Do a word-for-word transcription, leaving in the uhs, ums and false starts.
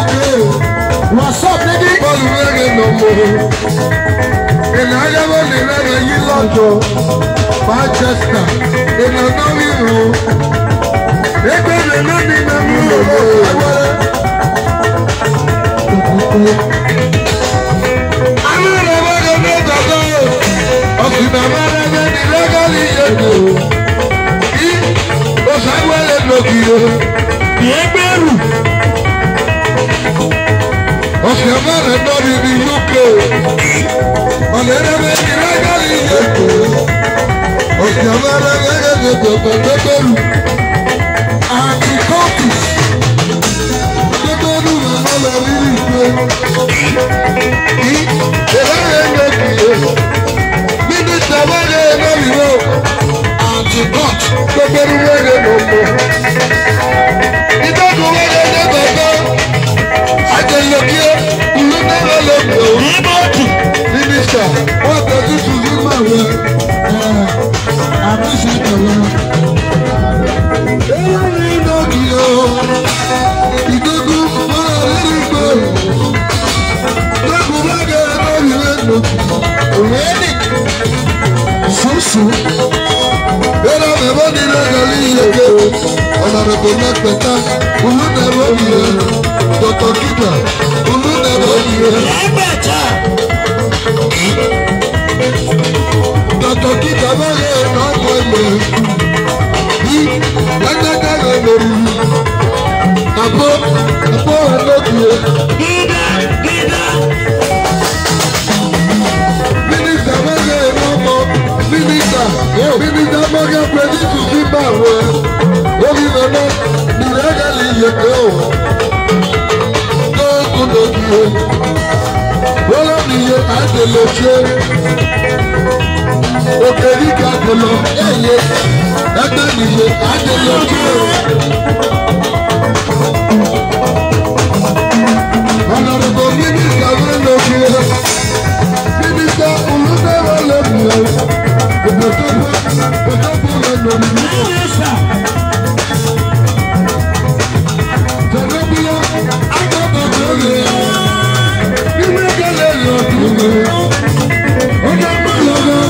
What's up, nigga? Bọ́ọ̀lù rẹ̀ lọ mọ́. Ènìyàn ayáwó lè rẹ̀ yí lọ́jọ́. Manchester, ènìyàn náà rí rò. Ẹgbẹ́ rẹ̀ náà ní mẹ́mú lòlò ẹgbẹ́. Àwọn ọ̀rọ̀ bá yẹ ní ọ̀dọ́. Ọ̀sìn àmọ́ ẹgbẹ́ ní lẹ́gàlì yẹ̀dọ̀. Kí òṣàwẹ́lẹ̀ lòkìyè. Ìyẹ́gbẹ́rù. Ọ̀sìn àmọ́ rẹ̀ náà ní ní U K. Ọ̀lẹ́rẹ́bẹ̀ ní lẹ́gàlì yẹ̀dọ̀. Ọ̀sìn àmọ́ rẹ̀ lẹ́gàlì yẹ̀dọ̀ pẹ̀lẹ́bẹ̀rù. Àti kọ́ọ̀tù. Gbẹ́gbẹ́rù rẹ̀ náà lọ rí rí ìgbé. Kí ìlànà lòkìyè. Mínísítà bá yẹ náà rí rò. Àti kọ́ọ̀tù. Gbẹ́gbẹ́rù wẹ̀rẹ̀ lọ mọ́. Ìdọ́gùn wẹ̀rẹ̀ ní bàbá. Àjẹlòkìyè. Ìlú náà lọ lọ́gbọ̀. Ìbọ̀tù. Mínísítà wọ́n tẹ̀sí tuntun máa wẹ̀. Àbí ìṣẹ̀dọ̀lọ́. Èyí lòkìyè o. Ìdọ́gùn wẹ̀rẹ̀ rí gbé. Gbẹ́gbẹ́rù wẹ̀rẹ̀ náà rí rẹ̀ lòkìyè. Òwéèdì. Sùsù. Bẹ́ẹ̀ni ọ̀bẹ̀ bọ́ ní lẹ́gàlì yẹ̀kẹ́. Ọ̀nà rẹ̀ kò lẹ́pẹ̀ta. Olú nẹ̀rọ yẹ̀. Dọ̀tọ̀ kíkà. Olú nẹ̀rọ yẹ̀. Ẹgbẹ̀ta. Dọ̀tọ̀ kíkà bá yẹ ẹ̀nà ọ̀pọ̀ ẹ̀lẹ̀. Bí lẹ́gbẹ̀dẹ̀ rẹ̀ lórí. Àbọ̀ àbọ̀ ẹ̀lọ́kìyẹ. Gíga. Gíga. Mínísítà bá yẹ ẹ̀nà ọ̀pọ̀. Mínísítà. Mínísítà bá yẹ pẹ̀lú ìtùsí bá wẹ̀. Orí nàná ní lẹ́gàlì yẹ̀kẹ́ o. Lóògùn lòkìyẹ. Wọ́n nìyẹn àdèlè ṣe. Òkè ríkà àdèlè ẹ̀yẹ. Ẹgbẹ́ nìyẹn àdèlè ṣe.